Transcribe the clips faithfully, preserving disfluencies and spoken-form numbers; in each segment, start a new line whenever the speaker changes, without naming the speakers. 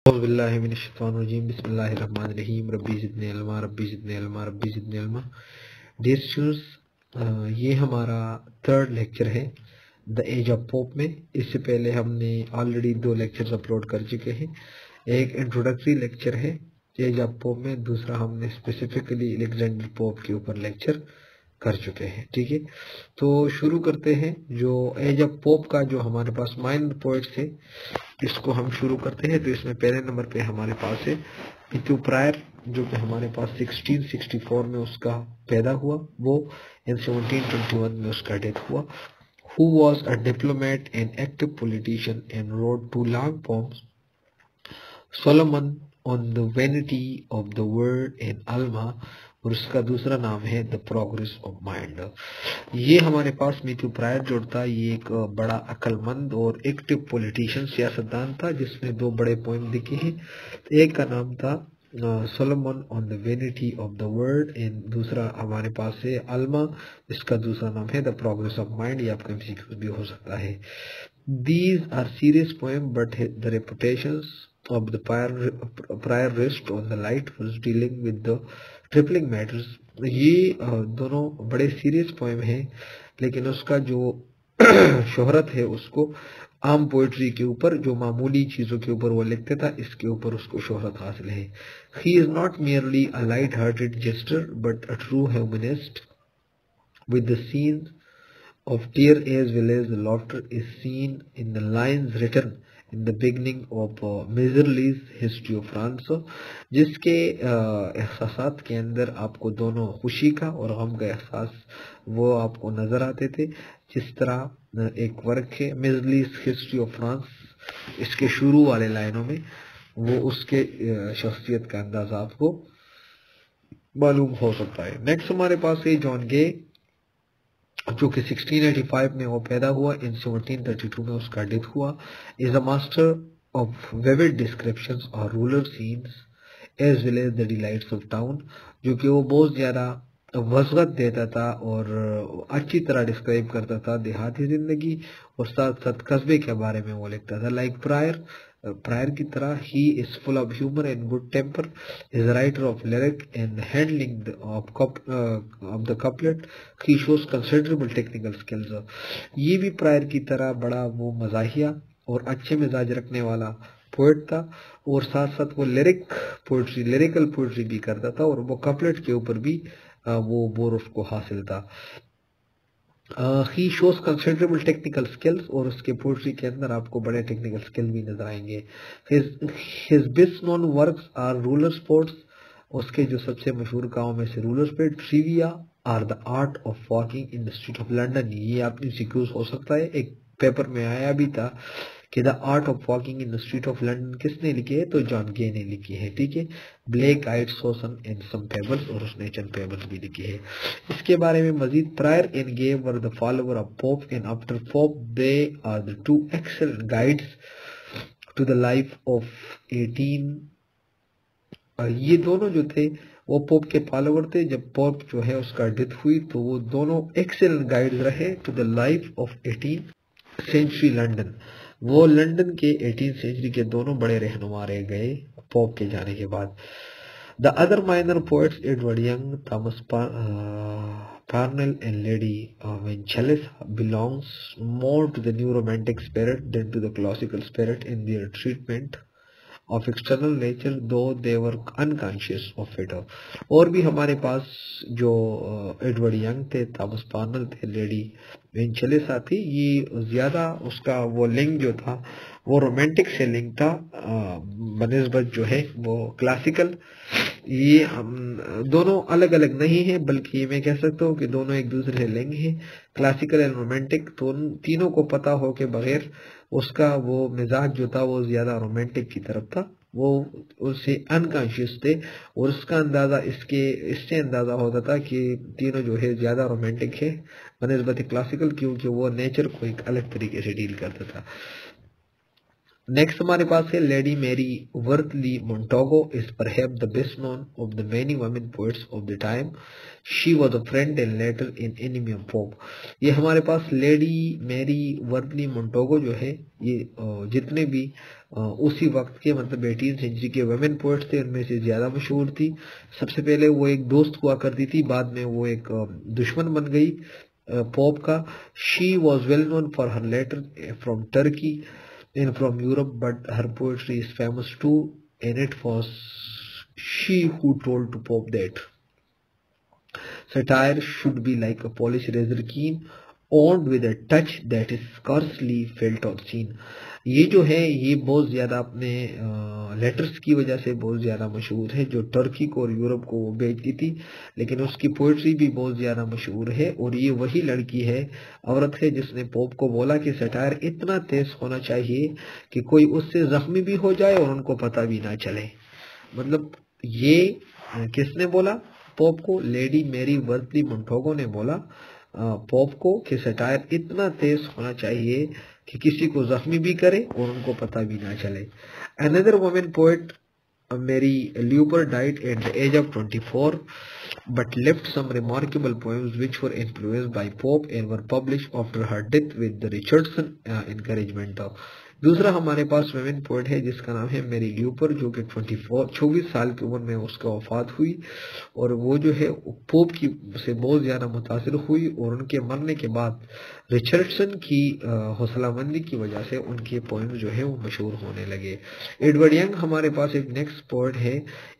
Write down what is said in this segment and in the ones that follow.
औज़ुबिल्लाहिमिनश्शैतानिर्रजीम बिस्मिल्लाहिर्रहमानिर्रहीम रब्बी ज़िदनी इल्मा रब्बी ज़िदनी इल्मा रब्बी ज़िदनी इल्मा। Dear students, ये हमारा थर्ड लेक्चर है द एज ऑफ पोप में। इससे पहले हमने ऑलरेडी दो लेक्चर्स अपलोड कर चुके हैं। एक इंट्रोडक्टरी लेक्चर है एज ऑफ पोप में, दूसरा हमने स्पेसिफिकली अलेक्जेंडर पोप के ऊपर लेक्चर कर चुके हैं। ठीक है, तो शुरू करते हैं। जो एज ऑफ पोप का जो हमारे पास माइनर पोएट्स थे, इसको हम शुरू करते हैं। तो इसमें पहले नंबर पे हमारे पास है मिथ्यू प्रायर, जो कि हमारे पास सोलह सौ चौंसठ में उसका पैदा हुआ, वो इन सत्रह सौ इक्कीस में उसका डेथ हुआ। Who was a diplomat and active politician and wrote two long poems, Solomon on the vanity of the world and Alma, और उसका दूसरा नाम है द प्रोग्रेस ऑफ माइंड। ये हमारे पास मिथ्यू प्रायर जोड़ता, ये एक बड़ा अक्लमंद और एक्टिव पॉलिटिशियन सियासतदान था, जिसने दो बड़े पोएम लिखे हैं। एक का नाम था Solomon on the vanity of the world and दूसरा हमारे पास है अल्मा, इसका दूसरा नाम है द प्रोग्रेस ऑफ माइंड। ये आपका एमसीक्यू भी हो सकता है। These are serious poem but the reputations of the prior prior rest on the light was dealing with the tripling matters। ये दोनों बड़े सीरियस पोएम हैं, लेकिन उसका जो शोहरत है उसको आम पोएट्री के ऊपर, जो मामूली चीजों के ऊपर वो लिखते था, इसके ऊपर उसको शोहरत हासिल है। He is not merely a light-hearted jester but a true humanist with the scenes of tear as well as the laughter is seen in the lines written in the beginning of uh, Miserly's History of France, जिसके एहसासात के अंदर आपको दोनों खुशी का और गम का एहसास वो आपको नजर आते थे। जिस तरह एक वर्क है मिजरलीज हिस्ट्री ऑफ फ्रांस, इसके शुरू वाले लाइनों में वो उसके शख्सियत का अंदाजा आपको मालूम हो सकता है। नेक्स्ट हमारे पास है जॉन गे, जो कि सोलह सौ पचासी में वो पैदा हुआ, इन सत्रह सौ बत्तीस में उसका डेथ हुआ। Is a master of vivid descriptions और rural scenes as well as the delights of town, जो कि वो बहुत ज्यादा वज़गत देता था और अच्छी तरह डिस्क्राइब करता था देहाती जिंदगी और साथ साथ कस्बे के बारे में वो लिखता था। लाइक प्रायर प्रायर की तरह ही is full of humour and good temper, is writer of lyric and handling of of the couplet, he shows considerable technical skills. ये भी प्रायर की तरह बड़ा वो मजाहिया और अच्छे मिजाज रखने वाला पोएट था, और साथ साथ वो लिरिक पोएट्री लिरिकल पोएट्री भी करता था, और वो कपलेट के ऊपर भी वो बोर उसको हासिल था। He shows considerable technical skills, और उसके पोएट्री के अंदर आपको बड़े टेक्निकल स्किल भी नजर आएंगे। His best known works are rural sports, उसके जो सबसे मशहूर कामों में से rural sport, trivia or the art of walking in the street of London. ये आपने सिक्यूज हो सकता है, एक पेपर में आया भी था कि the art of walking in the street of London किसने लिखी है, तो जॉन गे ने लिखी है। ठीक है, ब्लैक आइड सोसन एंड सम पेबल्स, और उसने चंद पेबल्स भी लिखी है। इसके बारे में मजीद, Prior and Gay were the follower of Pope and after Pope they are the two excellent guides to the life of eighteen. ये दोनों जो थे वो पोप के फॉलोवर थे। जब पोप जो है उसका डेथ हुई तो वो दोनों एक्सेलेंट गाइड्स रहे to the life of eighteen century London. वो लंदन के एटीन सेंचुरी के दोनों बड़े रहनुमा रह गए पोप के जाने के बाद। The other minor poets Edward Young, Thomas Parnell and Lady Winchilsea belongs more to the new romantic spirit than to the classical spirit in their treatment of external nature, though they were unconscious of it। और भी हमारे पास जो Edward Young थे, Thomas Parnell थे, Lady Winchilsea थी, ये ज्यादा उसका वो लिंक जो था वो रोमांटिक से लिंक था बनिस्बत जो है वो क्लासिकल। ये हम दोनों अलग अलग नहीं है, बल्कि मैं कह सकता हूँ कि दोनों एक दूसरे से लिंक है। क्लासिकल एंड रोमांटिक, तो तीनों को पता हो के बगैर उसका वो मिजाज जो था वो ज्यादा रोमांटिक की तरफ था, वो उससे अनकॉन्शियस थे, और उसका अंदाजा इसके इससे अंदाजा होता था कि तीनों जो है ज्यादा रोमांटिक है बनिस्बत क्लासिकल, क्योंकि वो नेचर को एक अलग तरीके से डील करता था। नेक्स्ट हमारे पास है Lady Mary Wortley Montagu is perhaps the best known of the many women poets of the time. She was a friend and later an enemy of Pope. ये हमारे पास लेडी मैरी वर्थली मोंटागो जो है, ये जितने भी उसी वक्त के मतलब एटीन सेंचुरी के वुमेन पोएट्स थे उनमें से ज्यादा मशहूर थी. सबसे पहले वो एक दोस्त हुआ करती थी, बाद में वो एक दुश्मन बन गई पोप का. She was well known for her letter from Turkey and from Europe, but her poetry is famous too, and it was she who told to Pope that satire should be like a polished razor keen, owned with a touch that is scarcely felt or seen. ये जो है ये बहुत ज्यादा अपने letters की वजह से बहुत ज्यादा मशहूर है, जो टर्की को और यूरोप को वो बेचती थी, लेकिन उसकी पोइट्री भी बहुत ज्यादा मशहूर है. और ये वही लड़की है, औरत है, जिसने पोप को बोला कि सटायर इतना तेज होना चाहिए कि कोई उससे जख्मी भी हो जाए और उनको पता भी ना चले. मतलब ये किसने बोला पोप को? लेडी मैरी वर्थली मोंटागो ने बोला पोप को कि सटायर इतना तेज होना चाहिए कि किसी को जख्मी भी करे और उनको पता भी ना चले. Another women poet Mary Leuber died at the age of twenty-four, but left some remarkable poems which were influenced by Pope and were published after her death with the Richardson uh, encouragement. दूसरा हमारे पास women poet है जिसका नाम है मेरी ल्यूपर, जो कि चौबीस साल की उम्र में उसका वफात हुई, और वो जो है पोप की से बहुत ज्यादा मुतासिर हुई, और उनके मरने के बाद रिचर्डसन की हौसलामंदी की वजह से उनके पोएम जो है वो मशहूर होने लगे. एडवर्ड यंग हमारे पास एक नेक्स्ट पोएट है.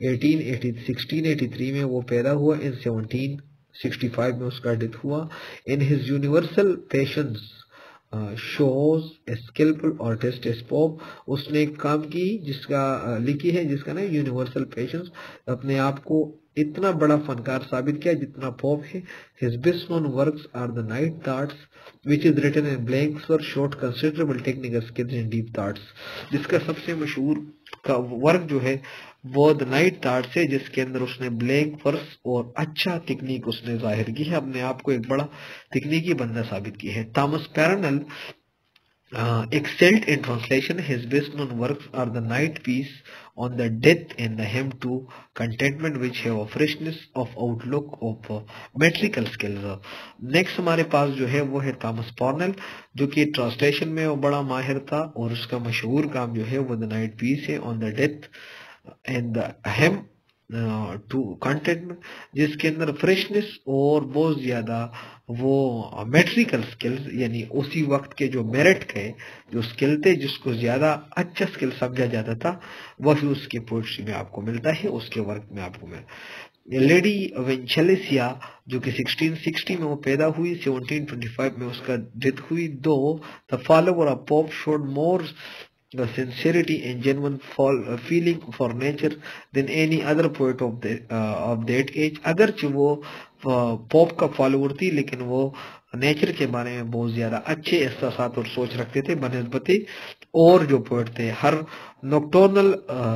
सोलह सौ तिरासी में वो पैदा हुआ, इन सत्रह सौ पैंसठ में उसका डेथ हुआ. In his universal passions shows skilful artist as Pope, उसने एक काम की जिसका uh, लिखी है जिसका ना यूनिवर्सल पेशेंस, अपने आप को इतना बड़ा फनकार साबित किया जितना पोप है. His best known works are the night thoughts which is written in blanks for short considerable technical skills in deep thoughts. जिसका सबसे मशहूर का वर्क जो है वो द नाइट थॉट्स है, जिसके अंदर उसने ब्लैंक वर्स और अच्छा टेक्निक उसने जाहिर की है, अपने आप को एक बड़ा तकनीकी बंदा साबित की है. Thomas Parnell Uh, excelled in translation. His best known works are the Night Piece on the Death and the Hymn to Contentment, which have a freshness of outlook of uh, metrical skills. Next हमारे पास जो है वो है Thomas पॉर्नेल, जो कि translation में वो बड़ा माहिर था, और उसका मशहूर काम जो है वो द नाइट पीस है on the death and the hymn to content, जिसके अंदर फ्रेशनेस और बहुत ज्यादा वो मेट्रिकल स्किल्स, यानी उसी वक्त के जो मेरिट के जो स्किल थे, जिसको ज्यादा अच्छा स्किल समझा जाता था, वही उसके पोएट्री में आपको मिलता है, उसके वर्क में आपको मिलता. लेडी वेंचेलेसिया जो कि सोलह सौ साठ में वो पैदा हुई, सत्रह सौ पच्चीस में उसका डेथ हुई. Though the follower of Pope showed more the sincerity and genuine fall, uh, feeling for nature than any other poet of the uh, of that age. अगरचे वो पोप का फॉलोवर थी, लेकिन वो नेचर के बारे में बहुत ज्यादा अच्छे एहसास और सोच रखते थे बनस्बते और जो पोएट थे. हर नॉक्टर्नल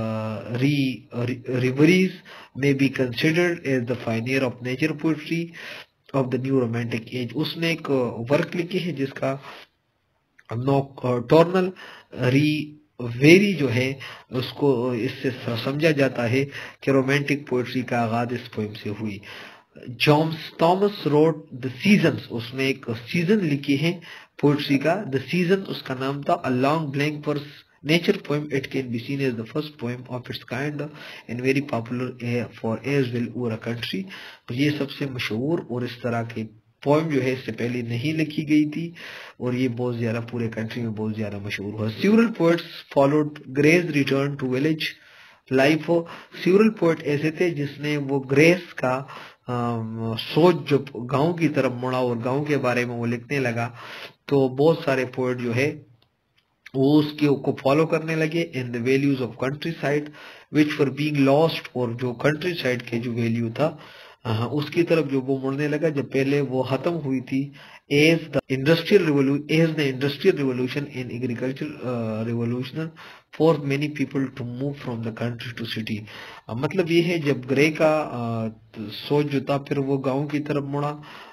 रिवरीज में be considered as the finer of nature poetry of the new romantic age. उसने एक वर्क लिखी है जिसका नॉक्टर्नल रिवेरी जो है उसको इससे समझा जाता है कि रोमांटिक पोएट्री का आगाज इस पोएम से हुई. Johns Thomas wrote the seasons, उसने एक सीजन लिखी है पोएट्री का. द सीजन उसका नाम था. A long blank verse nature poem, it can be seen as the first poem of its kind and very popular for as well over a country. ये सबसे मशहूर और इस तरह के पोएम जो है इससे पहले नहीं लिखी गई थी, और ये बहुत ज्यादा पूरे कंट्री में बहुत ज्यादा मशहूर हुआ. Several poets followed Gray's return to village life. Several poet ऐसे थे जिसने वो ग्रेस का आ, सोच जो गांव की तरफ मुड़ा और गांव के बारे में वो लिखने लगा. तो बहुत सारे पोएट जो है वो उसके को फॉलो करने लगे in the values of countryside which for being lost, और जो कंट्री साइड के जो वैल्यू था हाँ, उसकी तरफ जो वो मुड़ने लगा, जब पहले वो खत्म हुई थी as the industrial revolution as the industrial revolution in agriculture revolution for many people to move from the country to city. मतलब ये है जब ग्रे का आ, सोच जो था फिर वो गांव की तरफ मुड़ा,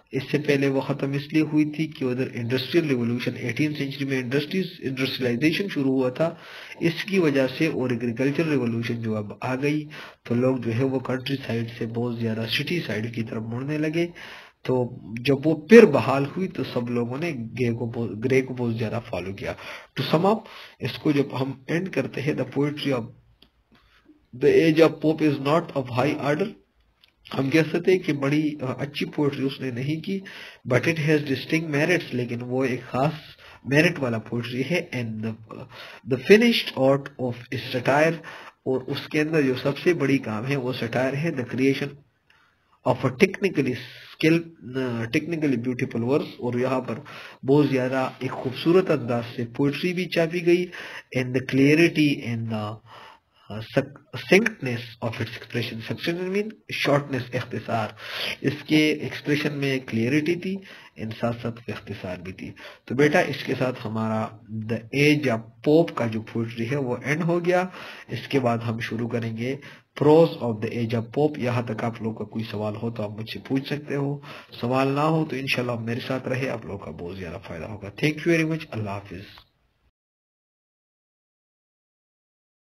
इससे पहले वो खत्म इसलिए हुई थी कि उधर इंडस्ट्रियल रिवोल्यूशन एटीन सेंचुरी में इंडस्ट्रीज इंडस्ट्रियलाइजेशन शुरू हुआ था, इसकी वजह से, और एग्रीकल्चर रिवोल्यूशन जो अब आ गई तो लोग जो है वो कंट्री साइड से बहुत ज्यादा सिटी साइड की तरफ मुड़ने लगे। तो जब वो फिर बहाल हुई तो सब लोगों ने ग्रे को ग्रे को बहुत ज्यादा फॉलो किया। टू सम अप, इसको जब हम एंड करते हैं, the poetry of the age of Pope is not of high order, हम कह सकते हैं कि बड़ी अच्छी पोएट्री उसने नहीं की, but it has distinct merits, लेकिन वो एक खास मेरिट वाला पोएट्री है। And the finished art of satire, और उसके अंदर जो सबसे बड़ी काम है वो सटायर है, the creation of a technically skill technically beautiful verse, और यहाँ पर बहुत ज्यादा एक खूबसूरत अंदाज से पोएट्री भी छापी गई, and the clarity and the succinctness of its expression, succinct mean shortness, इख्तिसार, इसके एक्सप्रेशन में क्लियरिटी थी, इन साथ साथ इख्तिसार भी थी। तो बेटा इसके साथ हमारा द एज ऑफ पोप का जो पोएट्री है वो एंड हो गया। इसके बाद हम शुरू करेंगे prose of the age of Pope. यहाँ तक आप लोग का कोई सवाल हो तो आप मुझसे पूछ सकते हो, सवाल ना हो तो इंशाल्लाह मेरे साथ रहे, आप लोग का बहुत ज्यादा फायदा होगा। थैंक यू वेरी मच, अल्लाह हाफिज।